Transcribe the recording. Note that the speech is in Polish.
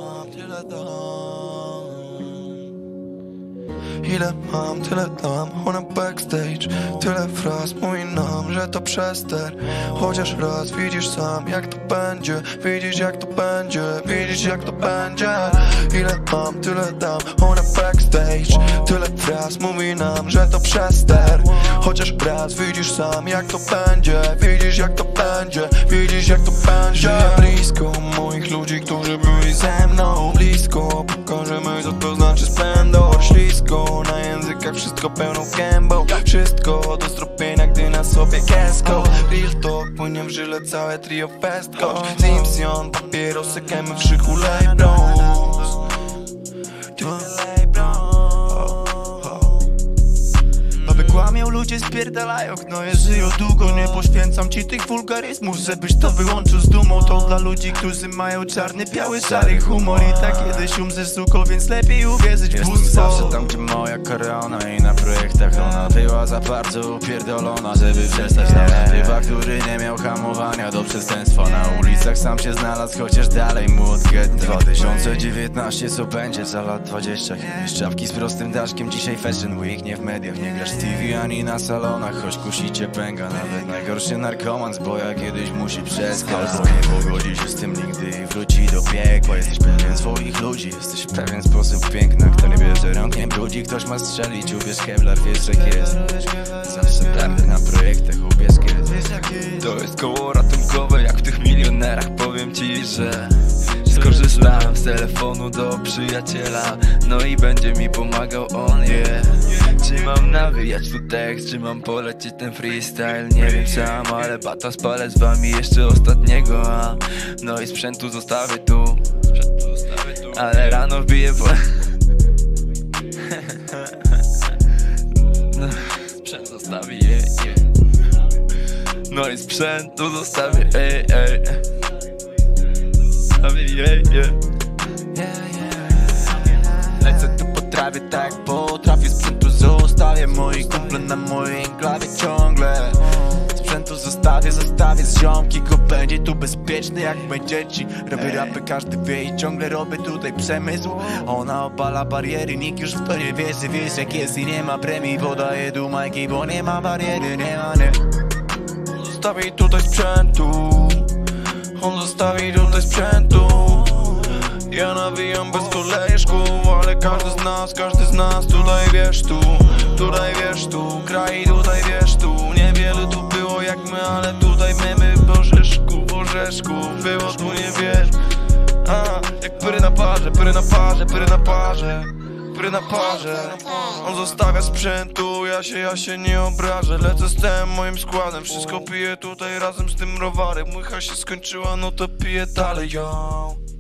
mam, tyle dam. Ile mam, tyle dam. Ona backstage, tyle fraz mówi nam, że to przester. Chociaż raz widzisz sam, jak to będzie. Widzisz jak to będzie, widzisz jak to będzie. Ile mam, tyle dam. Ona backstage, tyle fraz mówi nam, że to przester. Chociaż raz widzisz sam, jak to będzie. Widzisz jak to będzie, widzisz jak to będzie. Żyję blisko moich ludzi, którzy byli ze mną. Blisko, pokażemy co to znaczy splendor. Ślisko, na językach wszystko pełną gębą. Wszystko do zrobienia, gdy na sobie keską. Real talk, płynie w żyle całe trio festko. Simpson, papierosy, kemy w szyku Lebrons. Aby kłamią, ludzie spierdalają, gnoje żyją długo. Nie poświęcam ci tych wulgaryzmów, żebyś to wyłączył z dumą. To dla ludzi, którzy mają czarny, biały, szary humor. I tak kiedyś umrzesz suko, więc lepiej uwierzyć w bóstwo. Zawsze tam, gdzie moja korona i na projektach ona była za bardzo upierdolona, żeby przestać na typa, który nie miał hamowania do przestępstwa. Na ulicach sam się znalazł, chociaż dalej mu od get. 2019 co będzie za lat 20? Kiedyś czapki z prostym daszkiem, dzisiaj Fashion Week. Nie w mediach, nie grasz w TV ani na salonach, choć kusicie pęga. Nawet najgorszy narkoman z boja kiedyś musi przespać. Albo nie pogodzi się z tym nigdy i wróci do piekła. Jesteś pewien swoich ludzi, jesteś w pewien sposób piękna. Kto nie bierze rąk, nie brudzi, ktoś ma strzelić. Ubierz kevlar, wiesz jak jest. Zawsze tarny na projektach, ubierz kiedy. To jest koło ratunkowe, jak w tych milionerach. Powiem ci, że skorzystam z telefonu do przyjaciela. No i będzie mi pomagał on, Czy mam nawijać tu tekst, czy mam polecieć ten freestyle? Nie wiem sam, ale bata spalę z wami jeszcze ostatniego. No i sprzętu zostawię tu, ale rano wbiję po... No, sprzęt zostawię, No i sprzętu zostawię, Lecę tu po trawie tak jak potrafię. Sprzętu zostawię, moi kumple na mojej enklawie ciągle. Sprzętu zostawię z ziomki, go będzie tu bezpieczny jak my dzieci. Robię rapy, każdy wie i ciągle robię tutaj przemysł. Ona obala bariery, nikt już w to nie wierzy. Wiesz jak jest i nie ma premii, podaję tu majki, bo nie ma bariery, nie ma, nie. Zostawi tutaj sprzętu, on zostawi tutaj sprzętu. Ja nawijam bez kolejszków, ale każdy z nas tutaj wiesz tu, kraj tutaj wiesz tu. Niewiele tu było jak my, ale tutaj my w orzeszku, było tu nie wiesz. Jak pyry na parze. On zostawia sprzętu, ja się nie obrażę. Lecę z tym moim składem, wszystko piję tutaj razem z tym rowarem. Łycha się skończyła, no to piję dalej, yo.